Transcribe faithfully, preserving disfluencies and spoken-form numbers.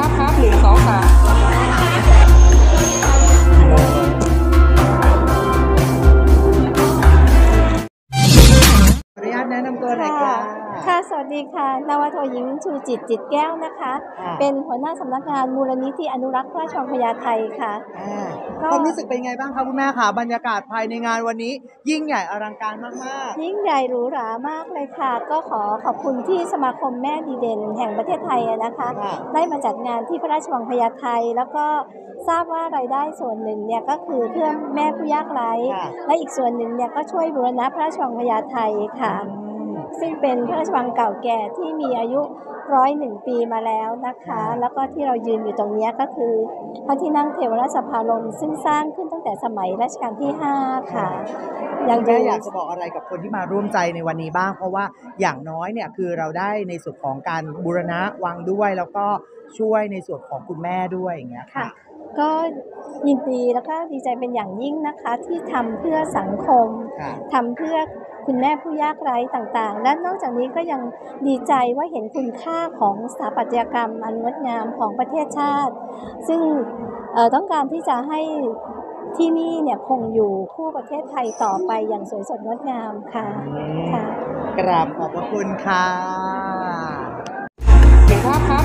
ภาพครับหนึ่งสองสามขออนุญาตแนะนำตัวหน่อยค่ะค่ะสวัสดีค่ะนาวาโทหญิงชูจิตจิตแก้วนะคะเป็นหัวหน้าสำนักงานมูลนิธิอนุรักษ์พระราชวังพญาไทค่ะความรู้สึกเป็นไงบ้างคะคุณแม่คะบรรยากาศภายในงานวันนี้ยิ่งใหญ่อลังการมากๆยิ่งใหญ่หรูหรามากเลยค่ะก็ขอขอบคุณที่สมาคมแม่ดีเด่นแห่งประเทศไทยนะคะได้มาจัดงานที่พระราชวังพญาไทแล้วก็ทราบว่ารายได้ส่วนหนึ่งเนี่ยก็คือเพื่อแม่ผู้ยากไร้และอีกส่วนหนึ่งเนี่ยก็ช่วยบูรณะพระราชวังพญาไทค่ะซึ่งเป็นพระราชวังเก่าแก่ที่มีอายุร้อยหนึ่งปีมาแล้วนะคะแล้วก็ที่เรายืนอยู่ตรงนี้ก็คือพระที่นั่งเทวราชสภาลมซึ่งสร้างขึ้นตั้งแต่สมัยรัชกาลที่ห้าค่ะอย่างแม่อยากจะบอกอะไรกับคนที่มาร่วมใจในวันนี้บ้างเพราะว่าอย่างน้อยเนี่ยคือเราได้ในส่วนของการบูรณะวังด้วยแล้วก็ช่วยในส่วนของคุณแม่ด้วยอย่างเงี้ยค่ะก็ยินดีแล้วก็ดีใจเป็นอย่างยิ่งนะคะที่ทำเพื่อสังคมทำเพื่อคุณแม่ผู้ยากไร้ต่างๆและนอกจากนี้ก็ยังดีใจว่าเห็นคุณค่าของสถาปัตยกรรมอันงดงามของประเทศชาติซึ่งต้องการที่จะให้ที่นี่เนี่ยคงอยู่คู่ประเทศไทยต่อไปอย่างสวยสดงดงามค่ะกราบขอบพระคุณค่ะเห็นภาพครับ